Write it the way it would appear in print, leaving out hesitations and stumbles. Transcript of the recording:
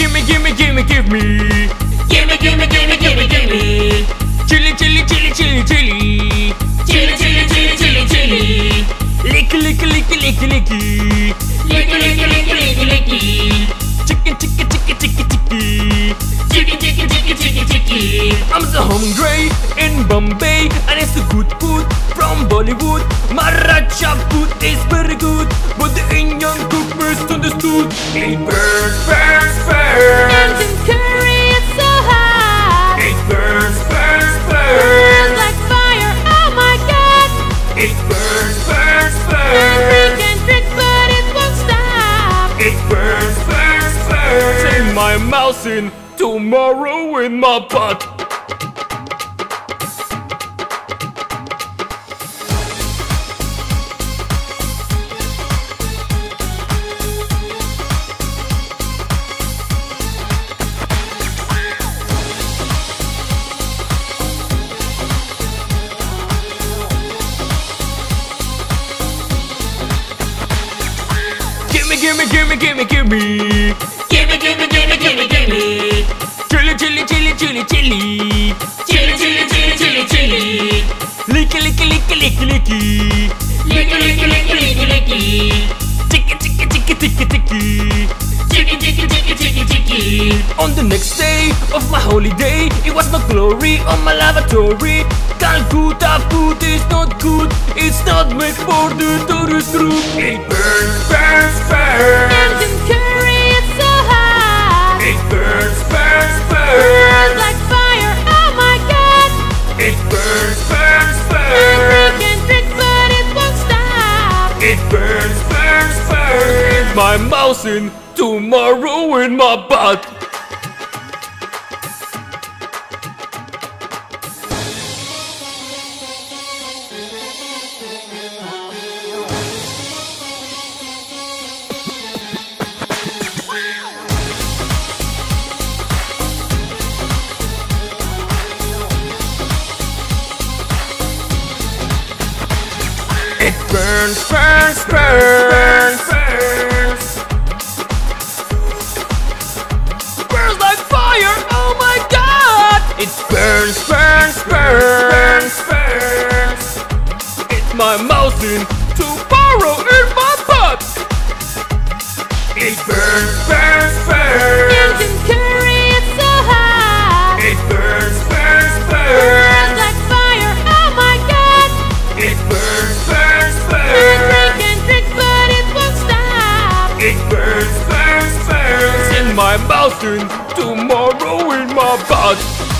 Gimme, gimme, gimme, give me. Gimme, gimme, gimme, gimme, gimme. Chili, chili, chili, chili, chili. Chili, chili, chili, chili, chili. Licky, licky, licky, licky, licky. Licky, licky, licky, licky, licky. Chicken, chicken, chicken, chicken, chicken. Chicken, chicken, chicken, chicken, chicken. I'm so hungry in Bombay, and it's a good food from Bollywood. Maracha food is very good, but the Indian cook misunderstood. It burns, burns, burns. Indian curry is so hot. It burns, burns, Burns burns. like fire, oh my God. It burns, burns, And burns. drink, but it won't stop. It burns, burns, burns. Take my mouse in tomorrow in my pot. Gimme, gimme, gimme, gimme, gimme. Gimme, gimme, gimme, gimme, gimme. Chili, chili, chili, chili, chili. Chili, chili, chili, chili, chili. Licky, licky, licky, licky, licky. Licky, licky, licky, licky, licky. Ticky, ticky, ticky, ticky, ticky. Ticky, ticky, ticky, ticky, ticky. On the next day of my holiday, it was my glory on my lavatory. Calcutta food is not good. It's not made for the tourist group. It burns, burns, burns. Indian curry is so hot. It burns, burns, Burns burns. like fire, oh my God. It burns, burns, And burns. drink, but it won't stop. It burns, burns, burns. My mouse in tomorrow in my butt. It burns, burns, burns, burns. Burns like fire, oh my God! It burns, burns, burns, burns. It's my mouse in tomorrow in my butt. It burns, burns, burns. Indian curry is so hot. It burns, burns, Burns burns. like fire, oh my God. It burns, burns, And burns. drink, but it won't stop. It burns, burns, burns. In my mouth and tomorrow in my butt.